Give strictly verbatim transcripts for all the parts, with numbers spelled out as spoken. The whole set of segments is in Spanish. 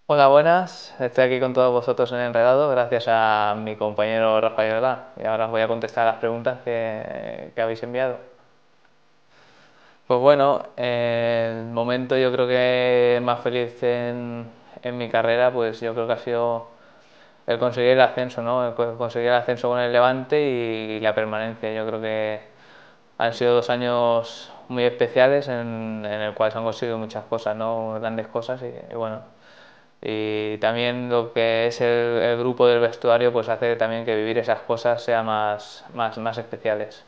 Hola, buenas. Estoy aquí con todos vosotros en Enredado gracias a mi compañero Rafael Galán. Y ahora os voy a contestar las preguntas que, que habéis enviado. Pues bueno, eh, el momento yo creo que más feliz en, en mi carrera, pues yo creo que ha sido el conseguir el ascenso, ¿no? El conseguir el ascenso con el Levante y la permanencia. Yo creo que han sido dos años muy especiales en, en el cual se han conseguido muchas cosas, ¿no? Grandes cosas y, y bueno. Y también lo que es el, el grupo del vestuario pues hace también que vivir esas cosas sean más, más, más especiales.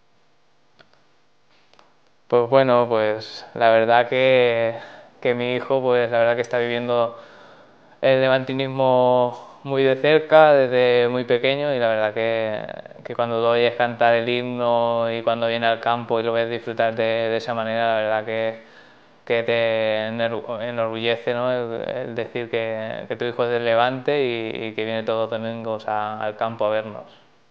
Pues bueno, pues la verdad que, que mi hijo pues la verdad que está viviendo el levantinismo muy de cerca desde muy pequeño y la verdad que, que cuando lo oyes cantar el himno y cuando viene al campo y lo ves disfrutar de, de esa manera, la verdad que, que te enorgullece, ¿no? el, el decir que, que tu hijo es del Levante y, y que viene todos los domingos a- al campo a vernos.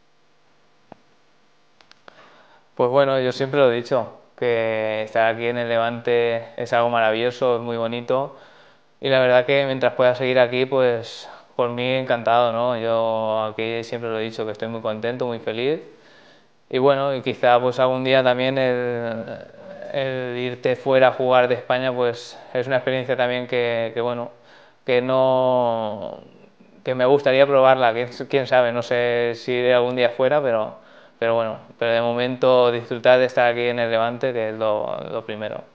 Pues bueno, yo siempre lo he dicho, que estar aquí en el Levante es algo maravilloso, es muy bonito y la verdad que mientras pueda seguir aquí, pues por mí encantado, ¿no? Yo aquí siempre lo he dicho, que estoy muy contento, muy feliz y bueno, y quizá pues algún día también el, el irte fuera a jugar de España, pues es una experiencia también que, que bueno, que no, que me gustaría probarla, quién, quién sabe, no sé si iré algún día fuera, pero, pero bueno, pero de momento disfrutar de estar aquí en el Levante, que es lo, lo primero.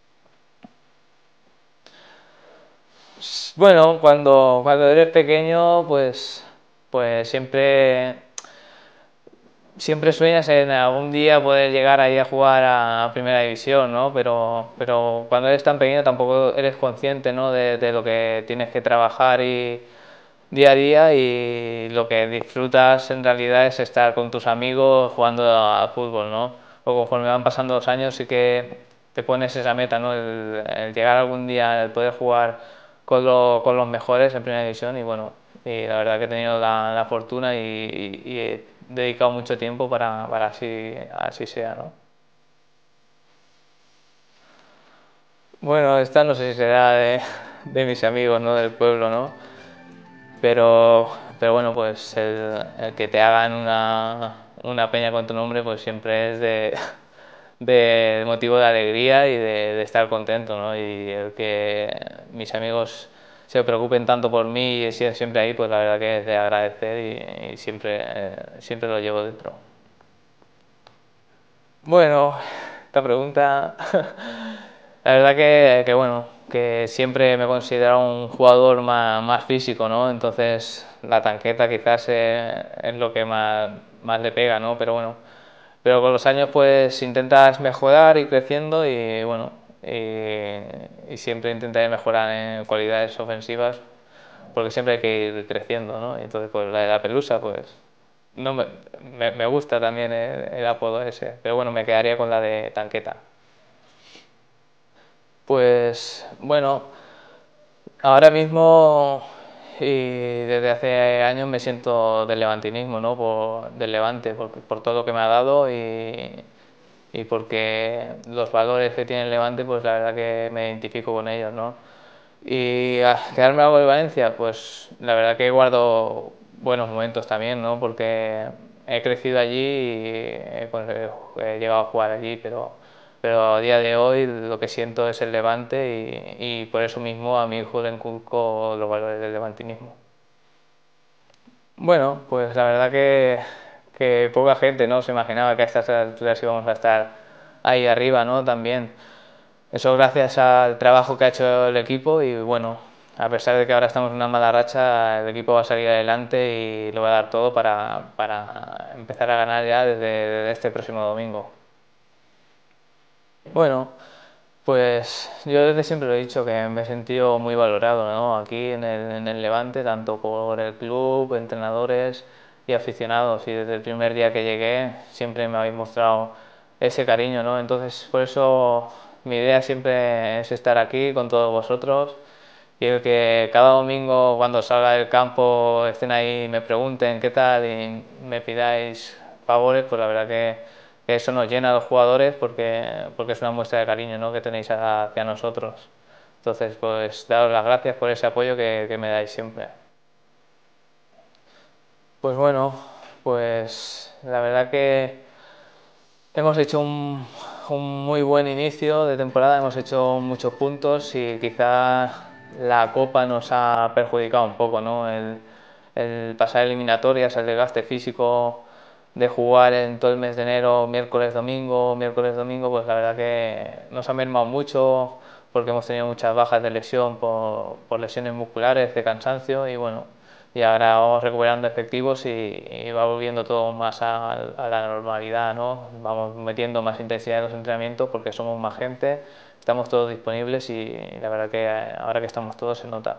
Bueno, cuando, cuando eres pequeño, pues, pues siempre siempre sueñas en algún día poder llegar ahí a jugar a primera división, ¿no? Pero, pero cuando eres tan pequeño tampoco eres consciente, ¿no? De, de lo que tienes que trabajar y día a día y lo que disfrutas en realidad es estar con tus amigos jugando a fútbol, ¿no? O conforme van pasando los años sí que te pones esa meta, ¿no? El, el llegar algún día, el poder jugar con, lo, con los mejores en primera división y bueno, y la verdad que he tenido la, la fortuna y, y, y he dedicado mucho tiempo para, para así, así sea, ¿no? Bueno, esta no sé si será de, de mis amigos, ¿no? Del pueblo, ¿no? Pero, pero bueno, pues el, el que te hagan una, una peña con tu nombre, pues siempre es de, de motivo de alegría y de, de estar contento, ¿no? Y el que mis amigos se preocupen tanto por mí y estén siempre ahí, pues la verdad que es de agradecer y, y siempre, eh, siempre lo llevo dentro. Bueno, esta pregunta, la verdad que, que, bueno, que siempre me he considerado un jugador más, más físico, ¿no? Entonces la tanqueta quizás eh, es lo que más, más le pega, ¿no? Pero bueno, pero con los años pues intentas mejorar y creciendo y bueno, y, y siempre intentaré mejorar en cualidades ofensivas porque siempre hay que ir creciendo, ¿no? Y entonces pues la de la pelusa pues no me, me, me gusta también el, el apodo ese, pero bueno, me quedaría con la de tanqueta. Pues bueno, ahora mismo y desde hace años me siento del levantinismo, ¿no? Por, del Levante, por, por todo lo que me ha dado y, y porque los valores que tiene el Levante, pues la verdad que me identifico con ellos, ¿no? Y a quedarme algo de Valencia, pues la verdad que guardo buenos momentos también, ¿no? Porque he crecido allí y he, pues, he llegado a jugar allí, pero, pero a día de hoy lo que siento es el Levante y, y por eso mismo a mi hijo le inculco los valores del levantinismo. Bueno, pues la verdad que, que poca gente, ¿no? Se imaginaba que a estas alturas íbamos a estar ahí arriba, ¿no? También. Eso gracias al trabajo que ha hecho el equipo y bueno, a pesar de que ahora estamos en una mala racha, el equipo va a salir adelante y lo va a dar todo para, para empezar a ganar ya desde, desde este próximo domingo. Bueno, pues yo desde siempre lo he dicho que me he sentido muy valorado, ¿no? Aquí en el, en el Levante, tanto por el club, entrenadores y aficionados. Y desde el primer día que llegué siempre me habéis mostrado ese cariño, ¿no? Entonces por eso mi idea siempre es estar aquí con todos vosotros y el que cada domingo cuando salga del campo estén ahí y me pregunten qué tal y me pidáis favores, pues la verdad que, que eso nos llena a los jugadores porque, porque es una muestra de cariño, ¿no? Que tenéis hacia nosotros. Entonces, pues daros las gracias por ese apoyo que, que me dais siempre. Pues bueno, pues la verdad que hemos hecho un, un muy buen inicio de temporada, hemos hecho muchos puntos y quizá la Copa nos ha perjudicado un poco, ¿no? El, el pasar eliminatorias, el desgaste físico de jugar en todo el mes de enero, miércoles, domingo, miércoles, domingo, pues la verdad que nos ha mermado mucho porque hemos tenido muchas bajas de lesión por, por lesiones musculares, de cansancio y bueno, y ahora vamos recuperando efectivos y, y va volviendo todo más a, a la normalidad, ¿no? Vamos metiendo más intensidad en los entrenamientos porque somos más gente, estamos todos disponibles y la verdad que ahora que estamos todos se nota.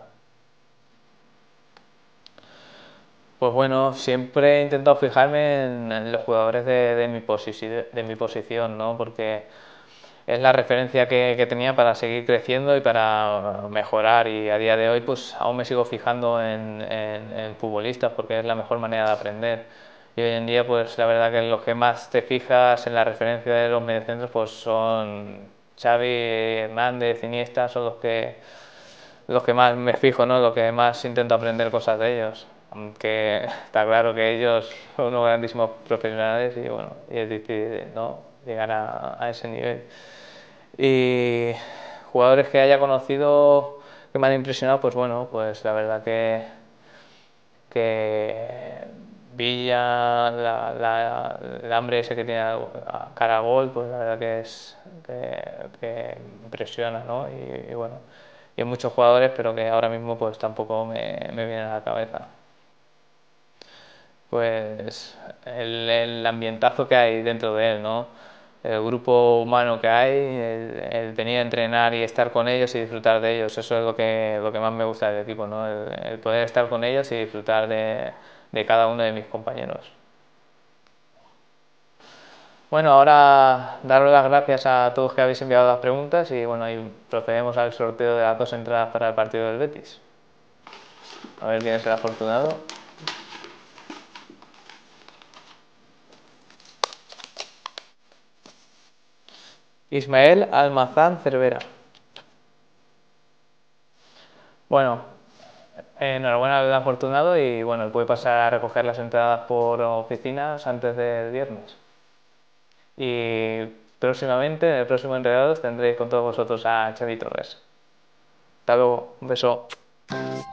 Pues bueno, siempre he intentado fijarme en, en los jugadores de, de, mi posi- de mi posición, ¿no? Porque es la referencia que, que tenía para seguir creciendo y para mejorar, y a día de hoy pues aún me sigo fijando en, en, en futbolistas porque es la mejor manera de aprender. Y hoy en día pues la verdad que los que más te fijas en la referencia de los mediocentros pues son Xavi, Hernández, Iniesta, son los que los que más me fijo, ¿no? Los que más intento aprender cosas de ellos. Aunque está claro que ellos son unos grandísimos profesionales y bueno, y es difícil, ¿no? Llegar a, a ese nivel. Y jugadores que haya conocido que me han impresionado, pues bueno, pues la verdad que, que Villa, la, la, el hambre ese que tiene a cara a gol, pues la verdad que es que, que impresiona, ¿no? Y, y bueno, y hay muchos jugadores, pero que ahora mismo pues tampoco me, me vienen a la cabeza. Pues el, el ambientazo que hay dentro de él, ¿no? El grupo humano que hay, el, el venir a entrenar y estar con ellos y disfrutar de ellos, eso es lo que, lo que más me gusta del equipo, ¿no? El, el poder estar con ellos y disfrutar de, de cada uno de mis compañeros. Bueno, ahora daros las gracias a todos que habéis enviado las preguntas y bueno, y procedemos al sorteo de las dos entradas para el partido del Betis. A ver quién es el afortunado. Ismael Almazán Cervera. Bueno, enhorabuena al afortunado y bueno, puede pasar a recoger las entradas por oficinas antes del viernes. Y próximamente, en el próximo Enredados, tendréis con todos vosotros a Xavi Torres. Hasta luego, un beso.